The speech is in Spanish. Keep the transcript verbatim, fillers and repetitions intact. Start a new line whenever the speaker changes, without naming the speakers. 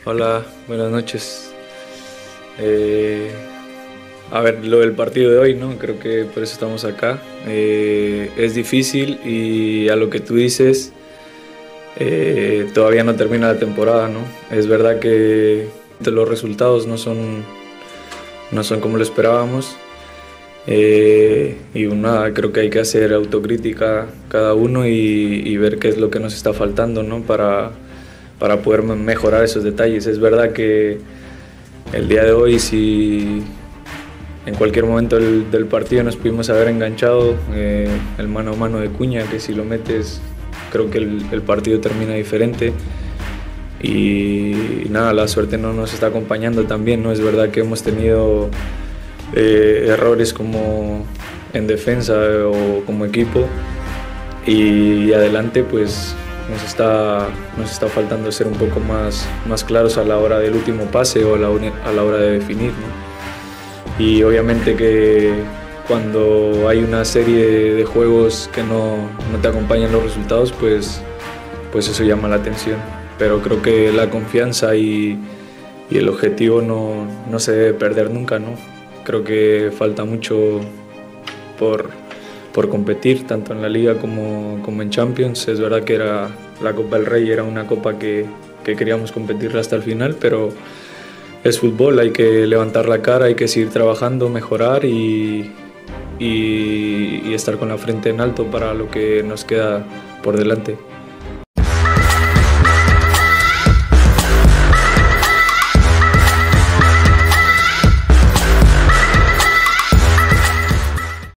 Hola, buenas noches. Eh, a ver, lo del partido de hoy, ¿no? Creo que por eso estamos acá. Eh, es difícil y a lo que tú dices, eh, todavía no termina la temporada, ¿no? Es verdad que los resultados no son, no son como lo esperábamos. Eh, y nada, creo que hay que hacer autocrítica cada uno y, y ver qué es lo que nos está faltando, ¿no? Para, para poder mejorar esos detalles. Es verdad que el día de hoy, si en cualquier momento del, del partido nos pudimos haber enganchado, eh, el mano a mano de Cuña, que si lo metes, creo que el, el partido termina diferente. Y, y nada, la suerte no nos está acompañando también, ¿no? Es verdad que hemos tenido eh, errores como en defensa o como equipo, y adelante pues nos está, nos está faltando ser un poco más, más claros a la hora del último pase o a la, a la hora de definir, ¿no? Y obviamente que cuando hay una serie de juegos que no, no te acompañan los resultados, pues, pues eso llama la atención. Pero creo que la confianza y, y el objetivo no, no se debe perder nunca, ¿no? Creo que falta mucho por, por competir, tanto en la Liga como, como en Champions. Es verdad que era la Copa del Rey, era una copa que, que queríamos competirla hasta el final, pero es fútbol, hay que levantar la cara, hay que seguir trabajando, mejorar y, y, y estar con la frente en alto para lo que nos queda por delante.